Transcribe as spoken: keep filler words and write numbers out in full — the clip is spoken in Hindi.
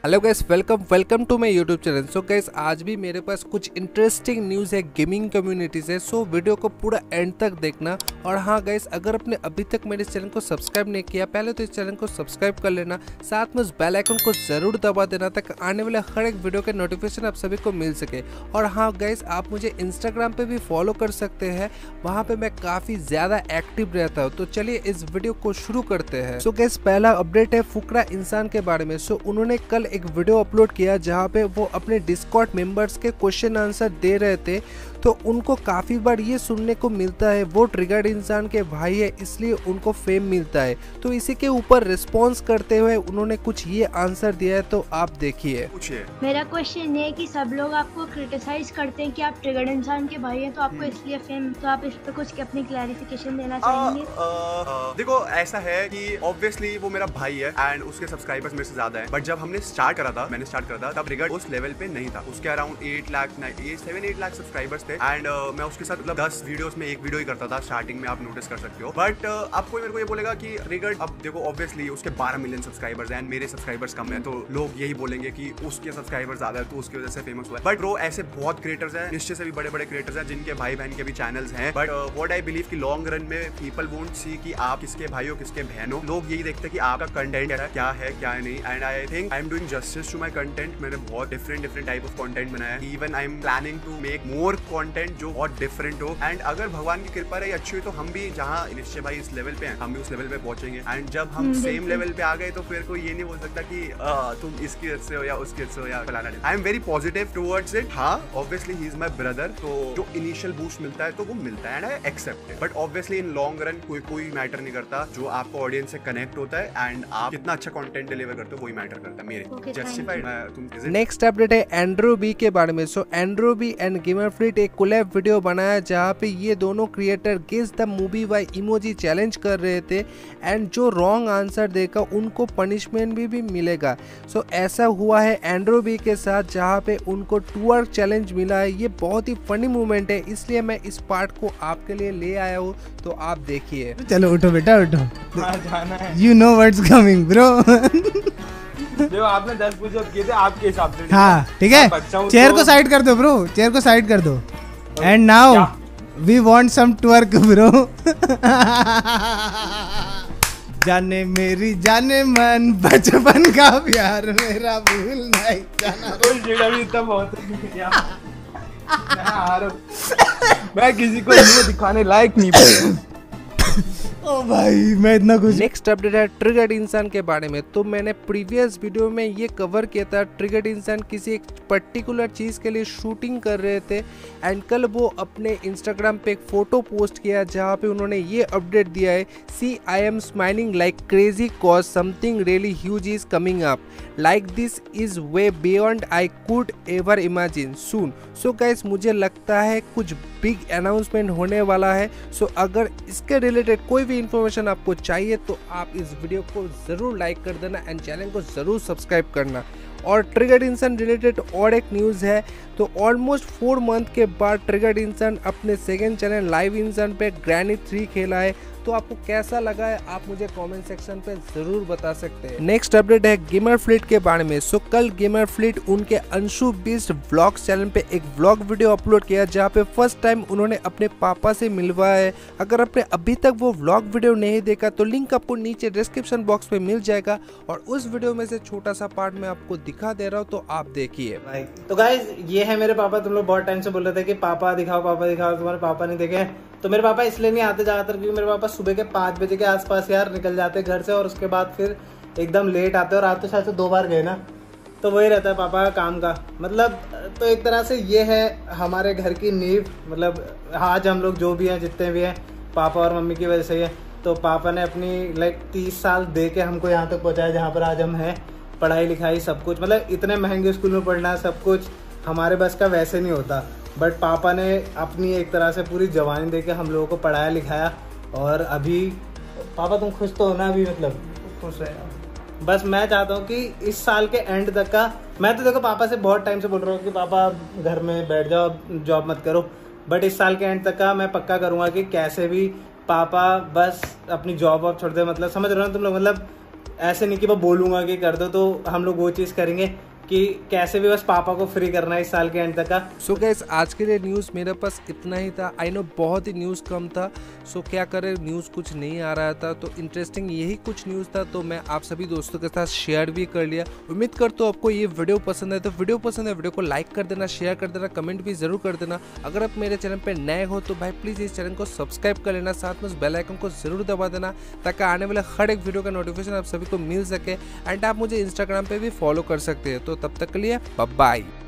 Hello guys, welcome welcome to my YouTube channel. So guys, आज भी मेरे पास कुछ इंटरेस्टिंग न्यूज़ है गेमिंग कम्युनिटी से। सो वीडियो को पूरा एंड तक देखना। और हाँ गाइस, अगर आपने अभी तक मेरे चैनल को सब्सक्राइब नहीं किया, पहले तो इस चैनल को सब्सक्राइब कर लेना, साथ में उस बेल आइकन को ज़रूर दबा देना ताकि आने वाले हर एक वीडियो के नोटिफिकेशन आप सभी को मिल सके। और हाँ गाइस, आप मुझे इंस्टाग्राम पे भी फॉलो कर सकते हैं, वहाँ पे मैं काफ़ी ज़्यादा एक्टिव रहता हूँ। तो चलिए इस वीडियो को शुरू करते हैं। सो गाइस, पहला अपडेट है फुकरा इंसान के बारे में। सो उन्होंने कल एक वीडियो अपलोड किया जहां पे वो अपने डिस्कॉर्ड मेंबर्स के क्वेश्चन आंसर दे रहे थे। तो उनको काफ़ी बार ये सुनने को मिलता है वो ट्रिगर्ड इंसान के भाई है, इसलिए उनको फेम मिलता है। तो इसी के ऊपर रिस्पॉन्स करते हुए उन्होंने कुछ ये आंसर दिया है, तो आप देखिए। मेरा क्वेश्चन ये है कि सब लोग आपको क्रिटिसाइज करते हैं कि आप ट्रिगर्ड इंसान के भाई हैं, तो आपको इसलिए फेम, तो आप इस पे कुछ अपनी क्लैरिफिकेशन देना चाहेंगे? देखो, ऐसा है कि ऑब्वियसली वो मेरा भाई है एंड उसके सब्सक्राइबर्स मेरे से ज्यादा हैं। बट जब हमने स्टार्ट करा था मैंने स्टार्ट करा था तब ट्रिगर्ड उस लेवल पे नहीं था। उसके around eight lakh seven eight lakh subscribers थे एंड uh, मैं उसके साथ मतलब दस वीडियोस में एक वीडियो ही करता था स्टार्टिंग में, आप नोटिस कर सकते हो। बट uh, अब कोई मेरे को ये बोलेगा कि ट्रिगर्ड, अब देखो ऑब्वियसली उसके बारह मिलियन सब्सक्राइबर्स हैं, मेरे सब्सक्राइबर्स कम है, तो लोग यही बोलेंगे कि उसके सब्सक्राइबर्स ज्यादा है तो उसकी वजह से फेमस हुआ है। बट ब्रो, ऐसे बहुत क्रिएटर्स हैं, निश्चय से भी बड़े बड़े क्रिएटर्स हैं जिनके भाई बहन के भी चैनल्स हैं। बट व्हाट आई बिलीव कि लॉन्ग रन में पीपल वोंट सी कि आप किसके भाई हो किसके बहन हो। लोग यही देखते हैं कि आपका कंटेंट क्या है क्या नहीं। And I think I am doing justice to my content. मैंने बहुत different different type of content बनाया है। Even I am planning to make more content जो बहुत डिफरेंट हो। एंड अगर भगवान की कृपा रही अच्छी हुई तो हम भी जहाँ निश्चय भाई इस लेवल पे हैं, हम भी उस लेवल पे पहुंचेंगे। एंड जब हम सेम लेवल पे आ गए तो फिर कोई ये नहीं बोल सकता कि आ, तुम इसकी वजह से हो या उसकी वजह से हो या फलाना। I am very positive towards it. हाँ, obviously he is my brother, तो जो इनिशियल बूस्ट मिलता है तो वो मिलता है and I accept it. But obviously in long run कोई कोई मैटर नहीं करता। जो आपको ऑडियंस से कनेक्ट होता है एंड आप कितना अच्छा कंटेंट डिलीवर करते हो वही मैटर करता है। मेरे जस्टिफाइड तुम। नेक्स्ट अपडेट है एंड्रोबी के बारे में। सो एंड्रोबी एंड गेमरफ्लीट एक कोलैब वीडियो बनाया जहाँ पे ये दोनों creator guess the movie by emoji challenge कर रहे थे एंड जो रॉन्ग आंसर देगा उनको पनिशमेंट भी, भी मिलेगा। सो so, ऐसा हुआ है एंड्रोबी के साथ जहाँ पे उनको ट्वर्क चैलेंज मिला है। ये बहुत ही फनी मोमेंट है, इसलिए मैं इस पार्ट को आपके लिए ले आया हूँ, तो आप देखिए। चलो उठो बेटा उठो, हाँ, जाना है। You know what's coming bro. जो आपने दस पूछो किए थे आपके हिसाब से। हाँ ठीक है, चेयर को साइड कर दो ब्रो, चेयर को साइड कर दो। And now we want some twerk bro. जाने मेरी जाने मन बचपन का प्यार मेरा भूल नहीं जाना। कोई जेड़ा भी इतना बहुत है। मैं आ रहा हूं, मैं किसी को मुंह दिखाने लायक नहीं। ओ भाई मैं इतना कुछ। नेक्स्ट अपडेट है ट्रिगर्ड इंसान के बारे में। तो मैंने प्रीवियस वीडियो में ये कवर किया था, ट्रिगर्ड इंसान किसी एक पर्टिकुलर चीज़ के लिए शूटिंग कर रहे थे एंड कल वो अपने इंस्टाग्राम पे एक फोटो पोस्ट किया जहाँ पे उन्होंने ये अपडेट दिया है, see I am smiling like crazy cause something really huge is coming up, like this is way beyond I could ever imagine soon. So guys, मुझे लगता है कुछ बिग अनाउंसमेंट होने वाला है। सो so, अगर इसके रिलेटेड कोई भी इंफॉर्मेशन आपको चाहिए तो आप इस वीडियो को ज़रूर लाइक कर देना एंड चैनल को ज़रूर सब्सक्राइब करना। और ट्रिगर्ड इंसान रिलेटेड और एक न्यूज़ है, तो ऑलमोस्ट फोर मंथ के बाद ट्रिगर्ड इंसान अपने सेकेंड चैनल लाइव इंसान पे ग्रैनी थ्री खेला है। तो आपको कैसा लगा है आप मुझे कमेंट सेक्शन पे जरूर बता सकते हैं। नेक्स्ट अपडेट है गेमरफ्लीट के बारे में। सो कल गेमरफ्लीट उनके अंशु बिस्ट व्लॉग्स चैनल पे एक व्लॉग वीडियो अपलोड किया जहाँ पे फर्स्ट टाइम उन्होंने अपने पापा से मिलवाया है। अगर आपने अभी तक वो व्लॉग वीडियो नहीं देखा तो लिंक आपको नीचे डिस्क्रिप्शन बॉक्स में मिल जाएगा और उस वीडियो में से छोटा सा पार्ट मैं आपको दिखा दे रहा हूँ, तो आप देखिए। तो गाइस, ये है मेरे पापा। तुम लोग बहुत टाइम से बोल रहे थे कि पापा दिखाओ पापा दिखाओ, तुम्हारे पापा नहीं देखे। तो मेरे पापा इसलिए नहीं आते ज्यादातर क्योंकि मेरे पापा सुबह के पाँच बजे के आसपास यार निकल जाते घर से और उसके बाद फिर एकदम लेट आते, और आज तो शायद से दो बार गए ना, तो वही रहता है पापा का काम का मतलब। तो एक तरह से ये है हमारे घर की नींव, मतलब आज हम लोग जो भी हैं जितने भी हैं पापा और मम्मी की वजह से ही है। तो पापा ने अपनी लाइक तीस साल दे के हमको यहाँ तक पहुँचाया जहाँ पर आज हम हैं। पढ़ाई लिखाई सब कुछ, मतलब इतने महंगे स्कूल में पढ़ना सब कुछ हमारे बस का वैसे नहीं होता। बट पापा ने अपनी एक तरह से पूरी जवानी देके हम लोगों को पढ़ाया लिखाया। और अभी पापा तुम खुश तो हो ना? अभी मतलब खुश है। बस मैं चाहता हूँ कि इस साल के एंड तक का, मैं तो देखो पापा से बहुत टाइम से बोल रहा हूँ कि पापा घर में बैठ जाओ, जॉब मत करो। बट इस साल के एंड तक का मैं पक्का करूँगा कि कैसे भी पापा बस अपनी जॉब वॉब छोड़ दे। मतलब समझ रहे हो तुम लोग, मतलब ऐसे नहीं कि मैं बोलूंगा कि कर दो, तो हम लोग वो चीज़ करेंगे कि कैसे भी बस पापा को फ्री करना है इस साल के एंड तक का। सो so गाइस आज के लिए न्यूज़ मेरे पास इतना ही था। आई नो बहुत ही न्यूज़ कम था, सो so क्या करें, न्यूज़ कुछ नहीं आ रहा था, तो इंटरेस्टिंग यही कुछ न्यूज़ था, तो मैं आप सभी दोस्तों के साथ शेयर भी कर लिया। उम्मीद करता हूँ आपको ये वीडियो पसंद है, तो वीडियो पसंद है वीडियो को लाइक कर देना, शेयर कर देना, कमेंट भी जरूर कर देना। अगर आप मेरे चैनल पर नए हो तो भाई प्लीज़ इस चैनल को सब्सक्राइब कर लेना, साथ में उस बेल आइकन को जरूर दबा देना ताकि आने वाले हर एक वीडियो का नोटिफिकेशन आप सभी को मिल सके। एंड आप मुझे इंस्टाग्राम पे भी फॉलो कर सकते हैं। तो तब तक के लिए बाय बाय।